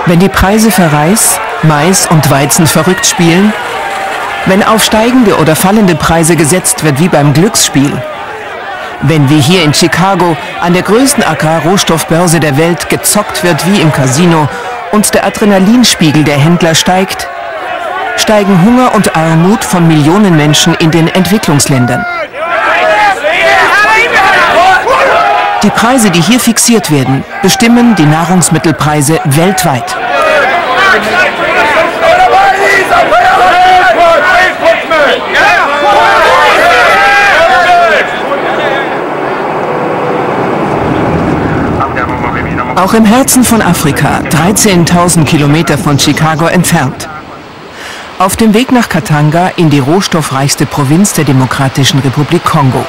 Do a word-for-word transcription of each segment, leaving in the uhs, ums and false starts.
Wenn die Preise für Reis, Mais und Weizen verrückt spielen, wenn auf steigende oder fallende Preise gesetzt wird wie beim Glücksspiel, wenn wie hier in Chicago an der größten Agrarrohstoffbörse der Welt gezockt wird wie im Casino und der Adrenalinspiegel der Händler steigt, steigen Hunger und Armut von Millionen Menschen in den Entwicklungsländern. Die Preise, die hier fixiert werden, bestimmen die Nahrungsmittelpreise weltweit. Auch im Herzen von Afrika, dreizehntausend Kilometer von Chicago entfernt. Auf dem Weg nach Katanga in die rohstoffreichste Provinz der Demokratischen Republik Kongo.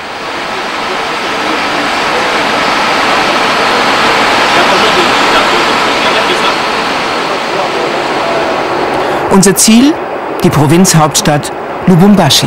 Unser Ziel, die Provinzhauptstadt Lubumbashi.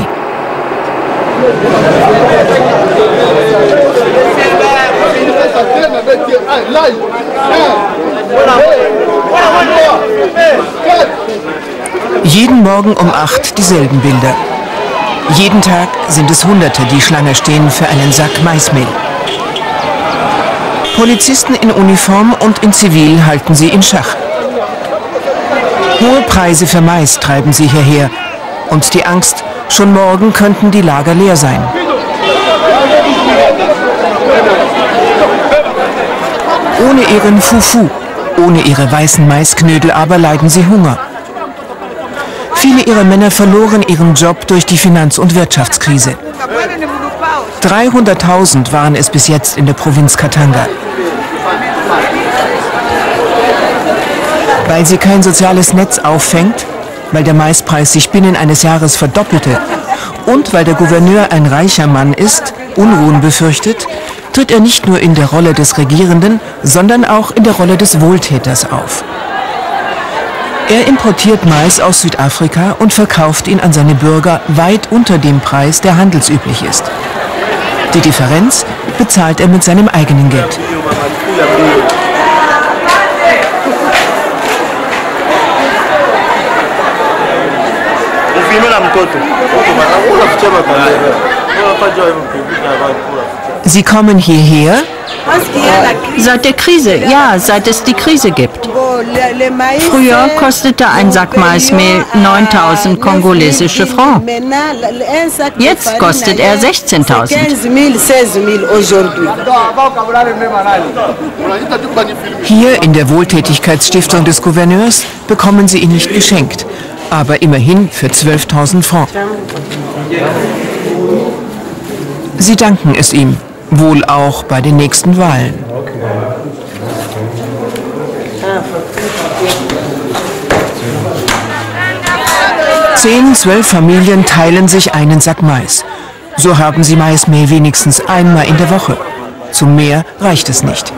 Jeden Morgen um acht dieselben Bilder. Jeden Tag sind es Hunderte, die Schlange stehen für einen Sack Maismehl. Polizisten in Uniform und in Zivil halten sie in Schach. Hohe Preise für Mais treiben sie hierher. Und die Angst, schon morgen könnten die Lager leer sein. Ohne ihren Fufu, ohne ihre weißen Maisknödel aber leiden sie Hunger. Viele ihrer Männer verloren ihren Job durch die Finanz- und Wirtschaftskrise. dreihunderttausend waren es bis jetzt in der Provinz Katanga. Weil sie kein soziales Netz auffängt, weil der Maispreis sich binnen eines Jahres verdoppelte und weil der Gouverneur ein reicher Mann ist, Unruhen befürchtet, tritt er nicht nur in der Rolle des Regierenden, sondern auch in der Rolle des Wohltäters auf. Er importiert Mais aus Südafrika und verkauft ihn an seine Bürger weit unter dem Preis, der handelsüblich ist. Die Differenz bezahlt er mit seinem eigenen Geld. Sie kommen hierher? Seit der Krise, ja, seit es die Krise gibt. Früher kostete ein Sack Maismehl neuntausend kongolesische Francs. Jetzt kostet er sechzehntausend. Hier in der Wohltätigkeitsstiftung des Gouverneurs bekommen sie ihn nicht geschenkt, aber immerhin für zwölftausend Francs. Sie danken es ihm, wohl auch bei den nächsten Wahlen. Zehn, zwölf Familien teilen sich einen Sack Mais. So haben sie Maismehl wenigstens einmal in der Woche. Zum mehr reicht es nicht.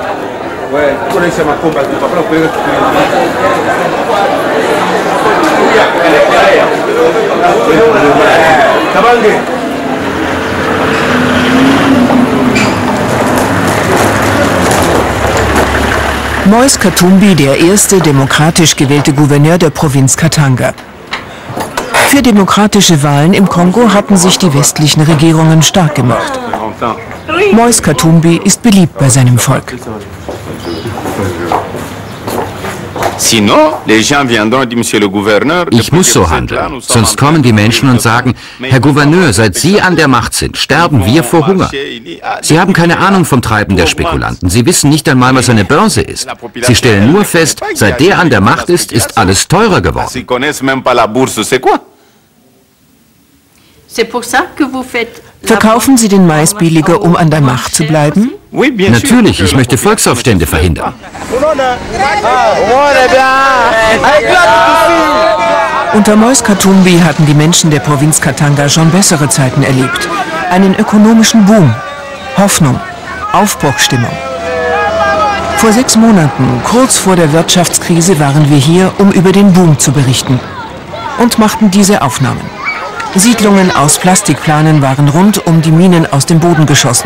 Moise Katumbi, der erste demokratisch gewählte Gouverneur der Provinz Katanga. Für demokratische Wahlen im Kongo hatten sich die westlichen Regierungen stark gemacht. Moise Katumbi ist beliebt bei seinem Volk. Ich muss so handeln, sonst kommen die Menschen und sagen, Herr Gouverneur, seit Sie an der Macht sind, sterben wir vor Hunger. Sie haben keine Ahnung vom Treiben der Spekulanten. Sie wissen nicht einmal, was eine Börse ist. Sie stellen nur fest, seit der an der Macht ist, ist alles teurer geworden. Verkaufen Sie den Mais billiger, um an der Macht zu bleiben? Natürlich, ich möchte Volksaufstände verhindern. Unter Moise Katumbi hatten die Menschen der Provinz Katanga schon bessere Zeiten erlebt. Einen ökonomischen Boom, Hoffnung, Aufbruchsstimmung. Vor sechs Monaten, kurz vor der Wirtschaftskrise, waren wir hier, um über den Boom zu berichten und machten diese Aufnahmen. Siedlungen aus Plastikplanen waren rund um die Minen aus dem Boden geschossen.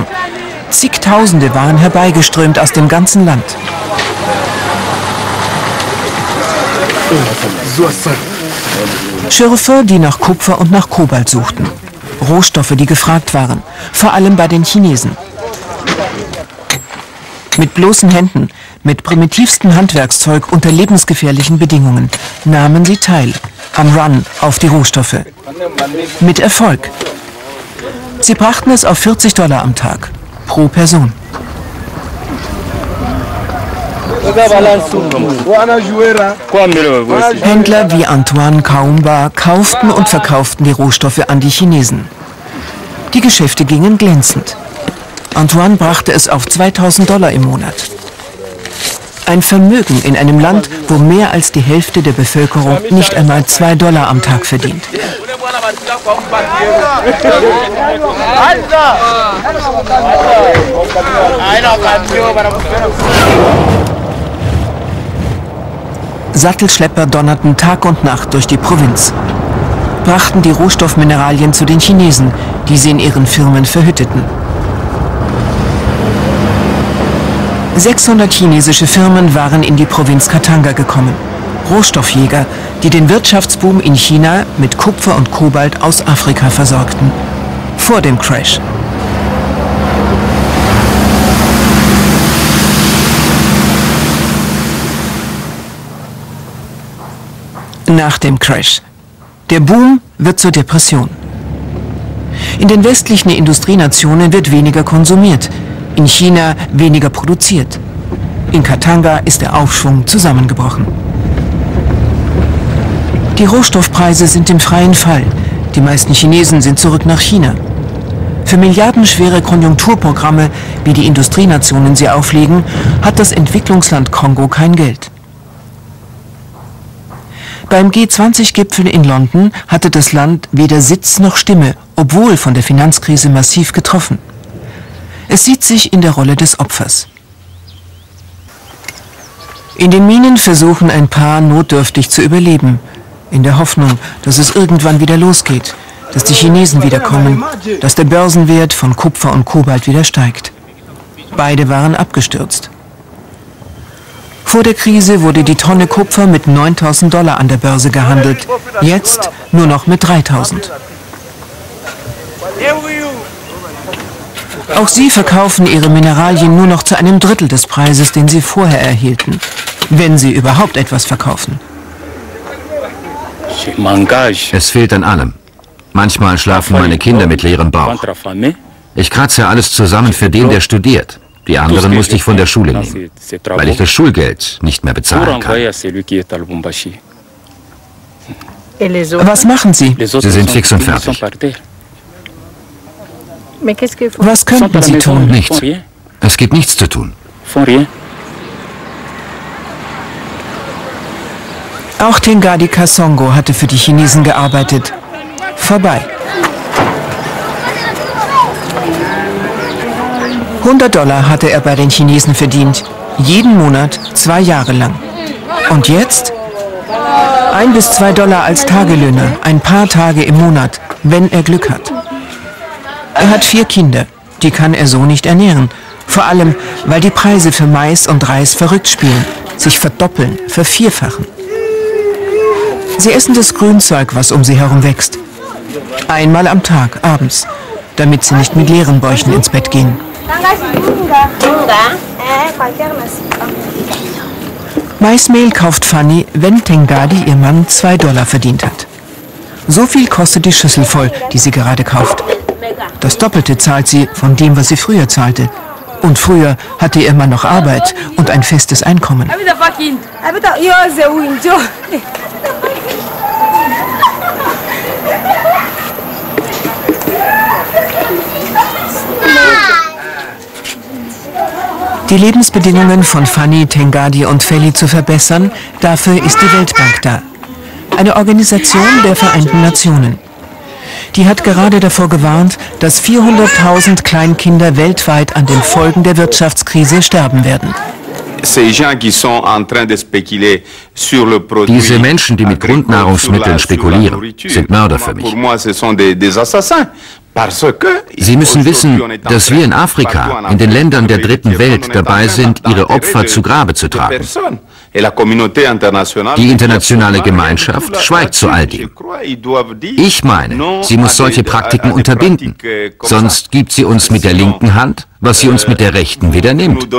Zigtausende waren herbeigeströmt aus dem ganzen Land. Schürfe, die nach Kupfer und nach Kobalt suchten. Rohstoffe, die gefragt waren, vor allem bei den Chinesen. Mit bloßen Händen, mit primitivstem Handwerkszeug unter lebensgefährlichen Bedingungen nahmen sie teil am Run auf die Rohstoffe. Mit Erfolg. Sie brachten es auf vierzig Dollar am Tag pro Person. Händler wie Antoine Kaumba kauften und verkauften die Rohstoffe an die Chinesen. Die Geschäfte gingen glänzend. Antoine brachte es auf zweitausend Dollar im Monat. Ein Vermögen in einem Land, wo mehr als die Hälfte der Bevölkerung nicht einmal zwei Dollar am Tag verdient. Sattelschlepper donnerten Tag und Nacht durch die Provinz, brachten die Rohstoffmineralien zu den Chinesen, die sie in ihren Firmen verhütteten. sechshundert chinesische Firmen waren in die Provinz Katanga gekommen. Rohstoffjäger, die den Wirtschaftsboom in China mit Kupfer und Kobalt aus Afrika versorgten. Vor dem Crash. Nach dem Crash. Der Boom wird zur Depression. In den westlichen Industrienationen wird weniger konsumiert, in China weniger produziert. In Katanga ist der Aufschwung zusammengebrochen. Die Rohstoffpreise sind im freien Fall. Die meisten Chinesen sind zurück nach China. Für milliardenschwere Konjunkturprogramme, wie die Industrienationen sie auflegen, hat das Entwicklungsland Kongo kein Geld. Beim G zwanzig Gipfel in London hatte das Land weder Sitz noch Stimme, obwohl von der Finanzkrise massiv getroffen. Es sieht sich in der Rolle des Opfers. In den Minen versuchen ein paar notdürftig zu überleben, in der Hoffnung, dass es irgendwann wieder losgeht, dass die Chinesen wiederkommen, dass der Börsenwert von Kupfer und Kobalt wieder steigt. Beide waren abgestürzt. Vor der Krise wurde die Tonne Kupfer mit neuntausend Dollar an der Börse gehandelt, jetzt nur noch mit dreitausend. Auch sie verkaufen ihre Mineralien nur noch zu einem Drittel des Preises, den sie vorher erhielten, wenn sie überhaupt etwas verkaufen. Es fehlt an allem. Manchmal schlafen meine Kinder mit leerem Bauch. Ich kratze alles zusammen für den, der studiert. Die anderen musste ich von der Schule nehmen, weil ich das Schulgeld nicht mehr bezahlen kann. Was machen Sie? Sie sind fix und fertig. Was könnten Sie tun? Nichts. Es gibt nichts zu tun. Auch Tengadi Kasongo hatte für die Chinesen gearbeitet. Vorbei. hundert Dollar hatte er bei den Chinesen verdient. Jeden Monat, zwei Jahre lang. Und jetzt? Ein bis zwei Dollar als Tagelöhner, ein paar Tage im Monat, wenn er Glück hat. Er hat vier Kinder, die kann er so nicht ernähren. Vor allem, weil die Preise für Mais und Reis verrückt spielen, sich verdoppeln, vervierfachen. Sie essen das Grünzeug, was um sie herum wächst. Einmal am Tag, abends, damit sie nicht mit leeren Bäuchen ins Bett gehen. Maismehl kauft Fanny, wenn Tengadi, ihr Mann, zwei Dollar verdient hat. So viel kostet die Schüssel voll, die sie gerade kauft. Das Doppelte zahlt sie von dem, was sie früher zahlte. Und früher hatte ihr Mann noch Arbeit und ein festes Einkommen. Die Lebensbedingungen von Fanny, Tengadi und Feli zu verbessern, dafür ist die Weltbank da. Eine Organisation der Vereinten Nationen. Die hat gerade davor gewarnt, dass vierhunderttausend Kleinkinder weltweit an den Folgen der Wirtschaftskrise sterben werden. Diese Menschen, die mit Grundnahrungsmitteln spekulieren, sind Mörder für mich. Sie müssen wissen, dass wir in Afrika, in den Ländern der dritten Welt dabei sind, ihre Opfer zu Grabe zu tragen. Die internationale Gemeinschaft schweigt zu all dem. Ich meine, sie muss solche Praktiken unterbinden. Sonst gibt sie uns mit der linken Hand, was sie uns mit der rechten wieder nimmt.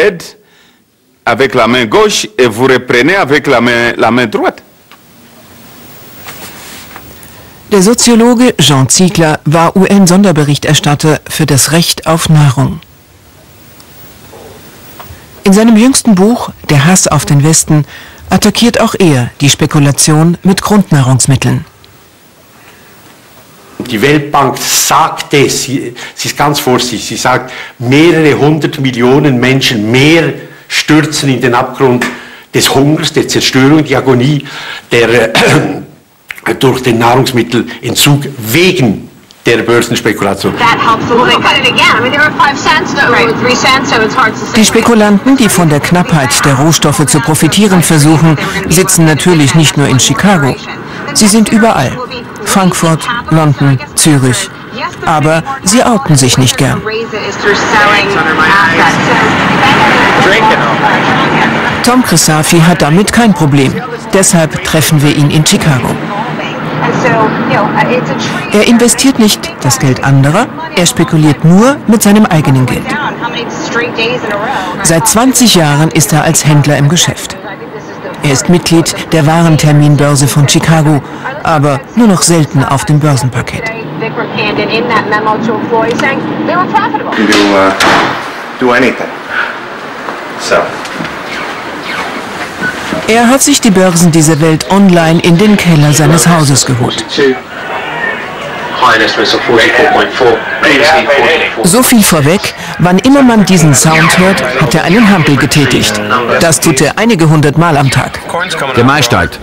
Der Soziologe Jean Ziegler war U N-Sonderberichterstatter für das Recht auf Nahrung. In seinem jüngsten Buch »Der Hass auf den Westen« attackiert auch er die Spekulation mit Grundnahrungsmitteln. Die Weltbank sagt es, sie, sie ist ganz vorsichtig, sie sagt, mehrere hundert Millionen Menschen mehr stürzen in den Abgrund des Hungers, der Zerstörung, die Agonie, der, äh, durch den Nahrungsmittelentzug wegen der Börsenspekulation. Die Spekulanten, die von der Knappheit der Rohstoffe zu profitieren versuchen, sitzen natürlich nicht nur in Chicago. Sie sind überall. Frankfurt, London, Zürich. Aber sie outen sich nicht gern. Tom Crisafi hat damit kein Problem. Deshalb treffen wir ihn in Chicago. Er investiert nicht das Geld anderer, er spekuliert nur mit seinem eigenen Geld. Seit zwanzig Jahren ist er als Händler im Geschäft. Er ist Mitglied der Warenterminbörse von Chicago, aber nur noch selten auf dem Börsenparkett. Er hat sich die Börsen dieser Welt online in den Keller seines Hauses geholt. So viel vorweg, wann immer man diesen Sound hört, hat er einen Handel getätigt. Das tut er einige hundert Mal am Tag. Der Mai steigt.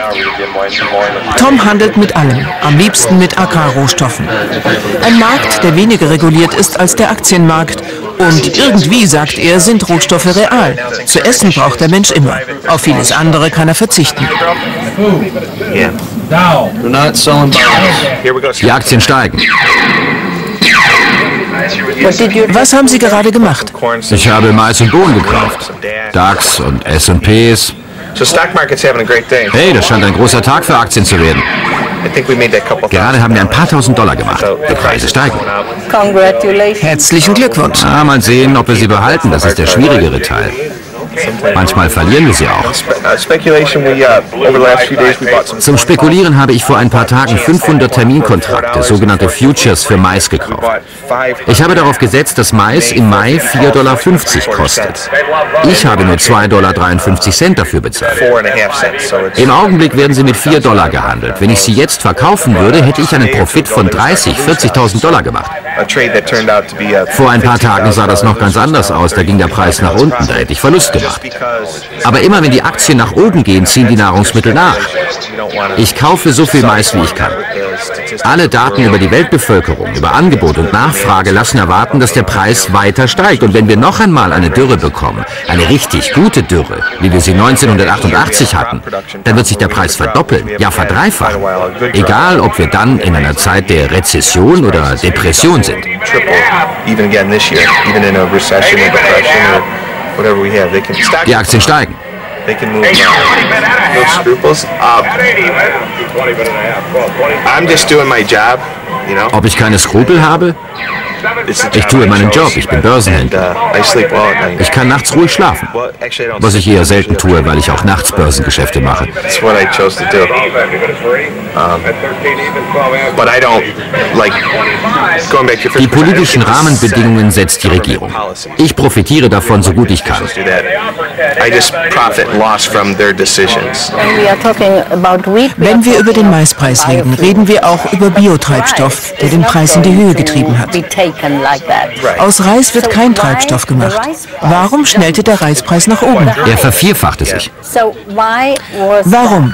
Tom handelt mit allem, am liebsten mit Agrarrohstoffen. Ein Markt, der weniger reguliert ist als der Aktienmarkt. Und irgendwie, sagt er, sind Rohstoffe real. Zu essen braucht der Mensch immer. Auf vieles andere kann er verzichten. Die Aktien steigen. Was haben Sie gerade gemacht? Ich habe Mais und Bohnen gekauft. DAX und S und Ps. Hey, das scheint ein großer Tag für Aktien zu werden. Gerade haben wir ein paar tausend Dollar gemacht. Die Preise steigen. Herzlichen Glückwunsch. Ah, mal sehen, ob wir sie behalten. Das ist der schwierigere Teil. Manchmal verlieren wir sie auch. Zum Spekulieren habe ich vor ein paar Tagen fünfhundert Terminkontrakte, sogenannte Futures, für Mais gekauft. Ich habe darauf gesetzt, dass Mais im Mai vier Komma fünfzig Dollar kostet. Ich habe nur zwei Komma dreiundfünfzig Dollar dafür bezahlt. Im Augenblick werden sie mit vier Dollar gehandelt. Wenn ich sie jetzt verkaufen würde, hätte ich einen Profit von dreißigtausend, vierzigtausend Dollar gemacht. Vor ein paar Tagen sah das noch ganz anders aus. Da ging der Preis nach unten. Da hätte ich Verlust gemacht. Aber immer wenn die Aktien nach oben gehen, ziehen die Nahrungsmittel nach. Ich kaufe so viel Mais, wie ich kann. Alle Daten über die Weltbevölkerung, über Angebot und Nachfrage lassen erwarten, dass der Preis weiter steigt. Und wenn wir noch einmal eine Dürre bekommen, eine richtig gute Dürre, wie wir sie neunzehnhundertachtundachtzig hatten, dann wird sich der Preis verdoppeln, ja verdreifachen. Egal, ob wir dann in einer Zeit der Rezession oder Depression sind. Die Aktien steigen. Ob ich keine Skrupel habe? Ich tue meinen Job, ich bin Börsenhändler. Ich kann nachts ruhig schlafen, was ich eher selten tue, weil ich auch nachts Börsengeschäfte mache. Die politischen Rahmenbedingungen setzt die Regierung. Ich profitiere davon, so gut ich kann. Wenn wir über den Maispreis reden, reden wir auch über Biotreibstoff, der den Preis in die Höhe getrieben hat. Aus Reis wird kein Treibstoff gemacht. Warum schnellte der Reispreis nach oben? Er vervierfachte sich. Warum?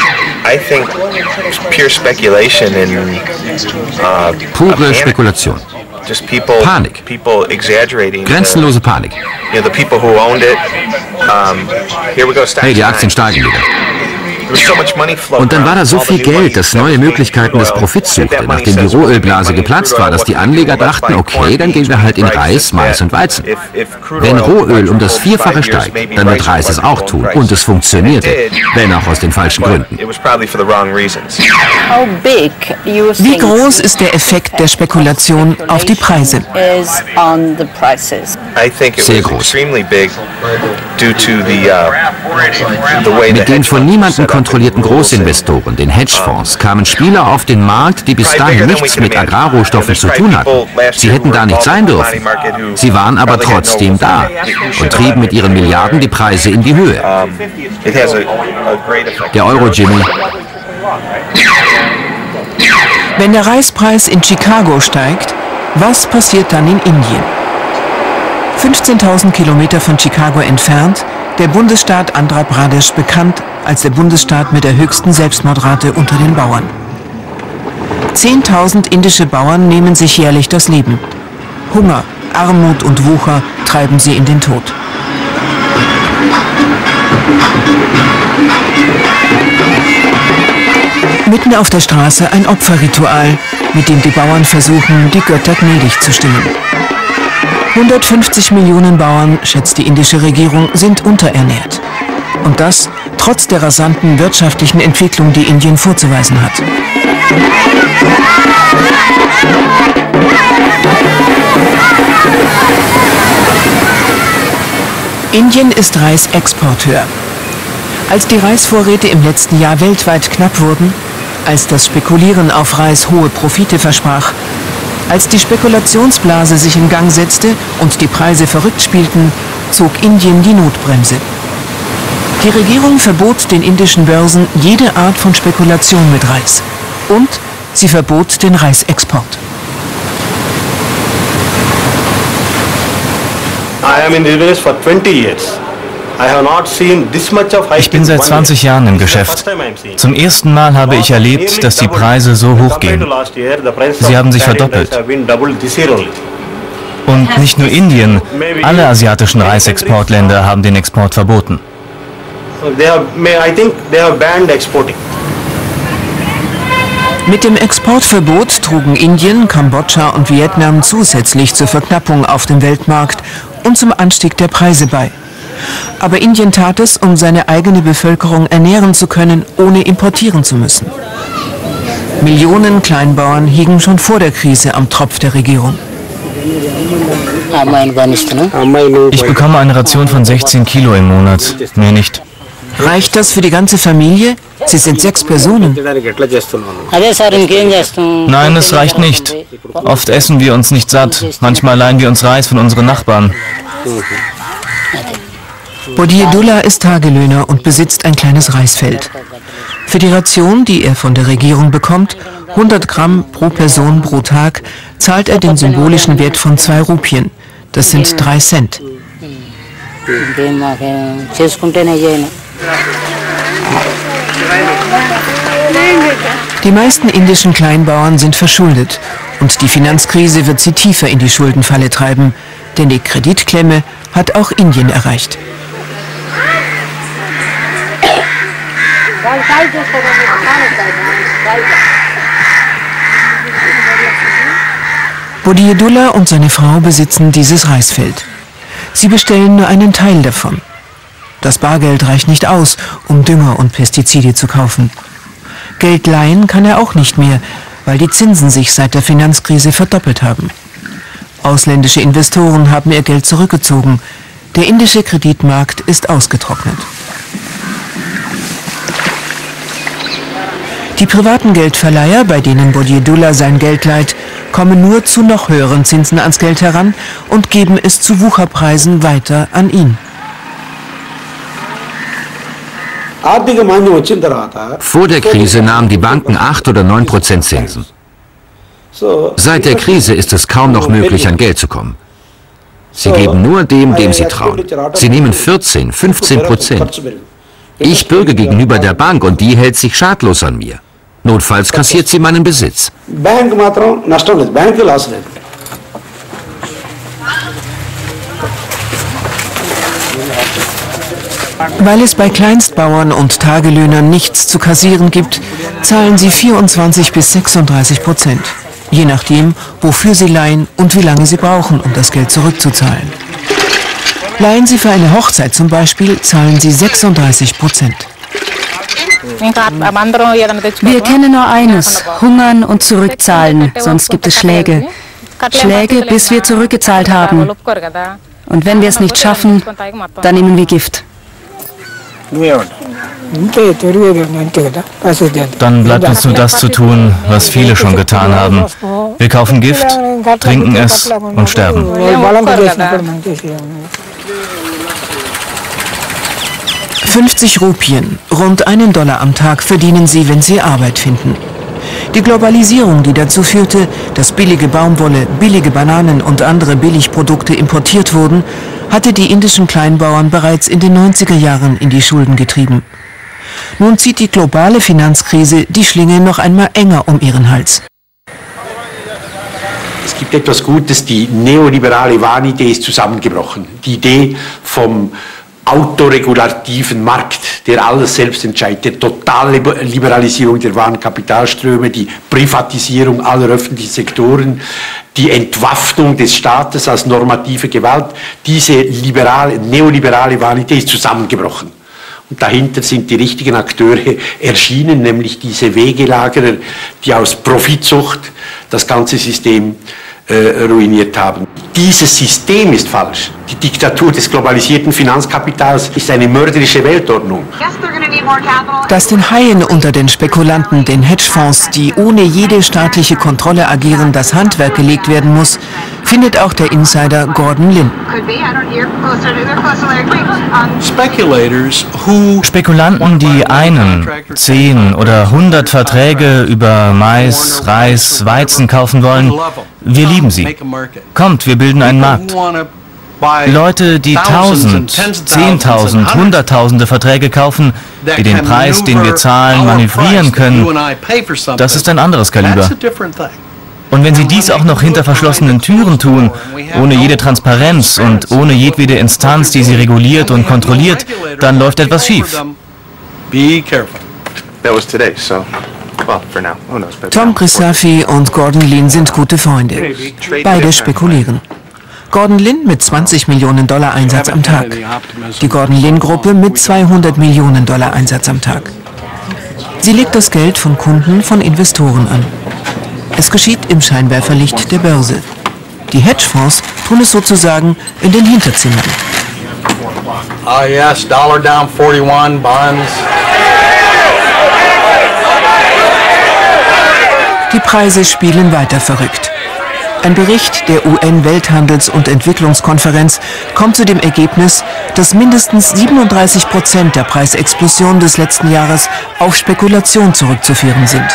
Pure Spekulation. Panik. Grenzenlose Panik. Hey, die Aktien steigen wieder. Und dann war da so viel Geld, das neue Möglichkeiten des Profits suchte, nachdem die Rohölblase geplatzt war, dass die Anleger dachten, okay, dann gehen wir halt in Reis, Mais und Weizen. Wenn Rohöl um das Vierfache steigt, dann wird Reis es auch tun. Und es funktionierte, wenn auch aus den falschen Gründen. Wie groß ist der Effekt der Spekulation auf die Preise? Sehr groß. Mit den von niemandem kontrollierten Großinvestoren, den Hedgefonds, kamen Spieler auf den Markt, die bis dahin nichts mit Agrarrohstoffen zu tun hatten. Sie hätten da nicht sein dürfen. Sie waren aber trotzdem da und trieben mit ihren Milliarden die Preise in die Höhe. Der Euro, Jimmy. Wenn der Reispreis in Chicago steigt, was passiert dann in Indien? fünfzehntausend Kilometer von Chicago entfernt, der Bundesstaat Andhra Pradesh, bekannt als der Bundesstaat mit der höchsten Selbstmordrate unter den Bauern. zehntausend indische Bauern nehmen sich jährlich das Leben. Hunger, Armut und Wucher treiben sie in den Tod. Mitten auf der Straße ein Opferritual, mit dem die Bauern versuchen, die Götter gnädig zu stimmen. hundertfünfzig Millionen Bauern, schätzt die indische Regierung, sind unterernährt. Und das trotz der rasanten wirtschaftlichen Entwicklung, die Indien vorzuweisen hat. Indien ist Reisexporteur. Als die Reisvorräte im letzten Jahr weltweit knapp wurden, als das Spekulieren auf Reis hohe Profite versprach, als die Spekulationsblase sich in Gang setzte und die Preise verrückt spielten, zog Indien die Notbremse. Die Regierung verbot den indischen Börsen jede Art von Spekulation mit Reis. Und sie verbot den Reisexport. Ich bin seit zwanzig Jahren im Geschäft. Zum ersten Mal habe ich erlebt, dass die Preise so hoch gehen. Sie haben sich verdoppelt. Und nicht nur Indien, alle asiatischen Reisexportländer haben den Export verboten. Mit dem Exportverbot trugen Indien, Kambodscha und Vietnam zusätzlich zur Verknappung auf dem Weltmarkt und zum Anstieg der Preise bei. Aber Indien tat es, um seine eigene Bevölkerung ernähren zu können, ohne importieren zu müssen. Millionen Kleinbauern hiegen schon vor der Krise am Tropf der Regierung. Ich bekomme eine Ration von sechzehn Kilo im Monat, mehr nicht. Reicht das für die ganze Familie? Sie sind sechs Personen. Nein, es reicht nicht. Oft essen wir uns nicht satt. Manchmal leihen wir uns Reis von unseren Nachbarn. Bodiedullah ist Tagelöhner und besitzt ein kleines Reisfeld. Für die Ration, die er von der Regierung bekommt, hundert Gramm pro Person pro Tag, zahlt er den symbolischen Wert von zwei Rupien. Das sind drei Cent. Die meisten indischen Kleinbauern sind verschuldet und die Finanzkrise wird sie tiefer in die Schuldenfalle treiben, denn die Kreditklemme hat auch Indien erreicht. Bodiedullah und seine Frau besitzen dieses Reisfeld. Sie bestellen nur einen Teil davon. Das Bargeld reicht nicht aus, um Dünger und Pestizide zu kaufen. Geld leihen kann er auch nicht mehr, weil die Zinsen sich seit der Finanzkrise verdoppelt haben. Ausländische Investoren haben ihr Geld zurückgezogen. Der indische Kreditmarkt ist ausgetrocknet. Die privaten Geldverleiher, bei denen Bodiedullah sein Geld leiht, kommen nur zu noch höheren Zinsen ans Geld heran und geben es zu Wucherpreisen weiter an ihn. Vor der Krise nahmen die Banken acht oder neun Prozent Zinsen. Seit der Krise ist es kaum noch möglich, an Geld zu kommen. Sie geben nur dem, dem sie trauen. Sie nehmen vierzehn, fünfzehn Prozent. Ich bürge gegenüber der Bank und die hält sich schadlos an mir. Notfalls kassiert sie meinen Besitz. Weil es bei Kleinstbauern und Tagelöhnern nichts zu kassieren gibt, zahlen sie vierundzwanzig bis sechsunddreißig Prozent. Je nachdem, wofür sie leihen und wie lange sie brauchen, um das Geld zurückzuzahlen. Leihen sie für eine Hochzeit zum Beispiel, zahlen sie sechsunddreißig Prozent. Wir kennen nur eines, hungern und zurückzahlen, sonst gibt es Schläge. Schläge, bis wir zurückgezahlt haben. Und wenn wir es nicht schaffen, dann nehmen wir Gift. Dann bleibt uns nur das zu tun, was viele schon getan haben. Wir kaufen Gift, trinken es und sterben. fünfzig Rupien, rund einen Dollar am Tag verdienen sie, wenn sie Arbeit finden. Die Globalisierung, die dazu führte, dass billige Baumwolle, billige Bananen und andere Billigprodukte importiert wurden, hatte die indischen Kleinbauern bereits in den neunziger Jahren in die Schulden getrieben. Nun zieht die globale Finanzkrise die Schlinge noch einmal enger um ihren Hals. Es gibt etwas Gutes, die neoliberale Wahnidee ist zusammengebrochen. Die Idee vom autoregulativen Markt, der alles selbst entscheidet, der totale Liberalisierung der Warenkapitalströme, die Privatisierung aller öffentlichen Sektoren, die Entwaffnung des Staates als normative Gewalt, diese liberale, neoliberale Wahnidee ist zusammengebrochen. Und dahinter sind die richtigen Akteure erschienen, nämlich diese Wegelagerer, die aus Profitsucht das ganze System äh, ruiniert haben. Dieses System ist falsch. Die Diktatur des globalisierten Finanzkapitals ist eine mörderische Weltordnung. Dass den Haien unter den Spekulanten, den Hedgefonds, die ohne jede staatliche Kontrolle agieren, das Handwerk gelegt werden muss, findet auch der Insider Gordon Lin. Spekulanten, die einen, zehn oder hundert Verträge über Mais, Reis, Weizen kaufen wollen, wir lieben sie. Kommt, wir bilden einen Markt. Leute, die tausend, zehntausend, hunderttausende Verträge kaufen, die den Preis, den wir zahlen, manövrieren können, das ist ein anderes Kaliber. Und wenn sie dies auch noch hinter verschlossenen Türen tun, ohne jede Transparenz und ohne jedwede Instanz, die sie reguliert und kontrolliert, dann läuft etwas schief. Tom Grisafi und Gordon Lin sind gute Freunde. Beide spekulieren. Gordon Lin mit zwanzig Millionen Dollar Einsatz am Tag. Die Gordon Lin Gruppe mit zweihundert Millionen Dollar Einsatz am Tag. Sie legt das Geld von Kunden, von Investoren an. Es geschieht im Scheinwerferlicht der Börse. Die Hedgefonds tun es sozusagen in den Hinterzimmern. Oh yes, dollar down forty-one, bonds. Die Preise spielen weiter verrückt. Ein Bericht der U N-Welthandels- und Entwicklungskonferenz kommt zu dem Ergebnis, dass mindestens siebenunddreißig Prozent der Preisexplosion des letzten Jahres auf Spekulation zurückzuführen sind.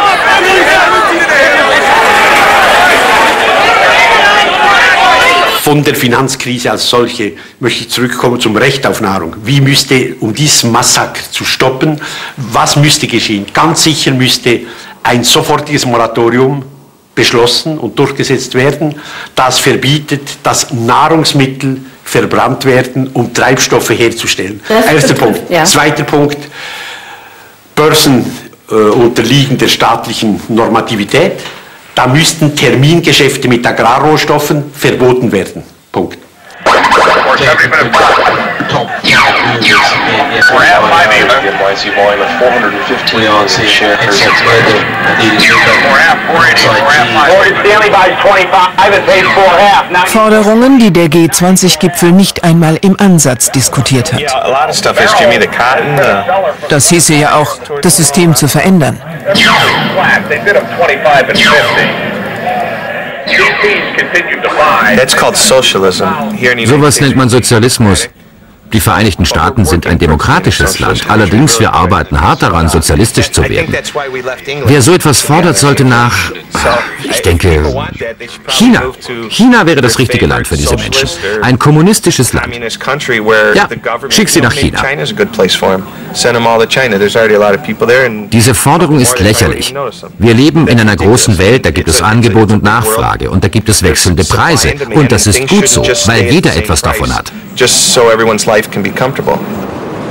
Von der Finanzkrise als solche möchte ich zurückkommen zum Recht auf Nahrung. Wie müsste, um dieses Massaker zu stoppen, was müsste geschehen? Ganz sicher müsste ein sofortiges Moratorium beschlossen und durchgesetzt werden, das verbietet, dass Nahrungsmittel verbrannt werden, um Treibstoffe herzustellen. Erster Punkt. Ja. Zweiter Punkt, Börsen äh, unterliegen der staatlichen Normativität. Da müssten Termingeschäfte mit Agrarrohstoffen verboten werden. Punkt. Forderungen, die der G zwanzig Gipfel nicht einmal im Ansatz diskutiert hat. Das hieße ja auch, das System zu verändern. Sowas nennt man Sozialismus. Die Vereinigten Staaten sind ein demokratisches Land. Allerdings, wir arbeiten hart daran, sozialistisch zu werden. Wer so etwas fordert, sollte nach, ich denke, China. China wäre das richtige Land für diese Menschen. Ein kommunistisches Land. Ja, schick sie nach China. Diese Forderung ist lächerlich. Wir leben in einer großen Welt, da gibt es Angebot und Nachfrage und da gibt es wechselnde Preise. Und das ist gut so, weil jeder etwas davon hat.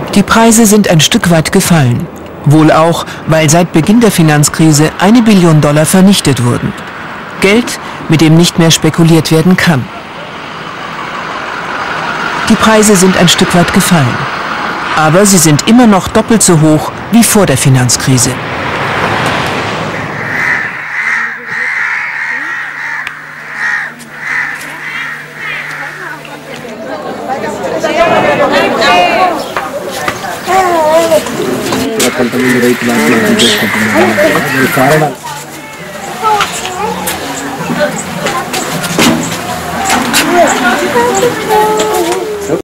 Die Preise sind ein Stück weit gefallen. Wohl auch, weil seit Beginn der Finanzkrise eine Billion Dollar vernichtet wurden. Geld, mit dem nicht mehr spekuliert werden kann. Die Preise sind ein Stück weit gefallen. Aber sie sind immer noch doppelt so hoch wie vor der Finanzkrise. Thank you.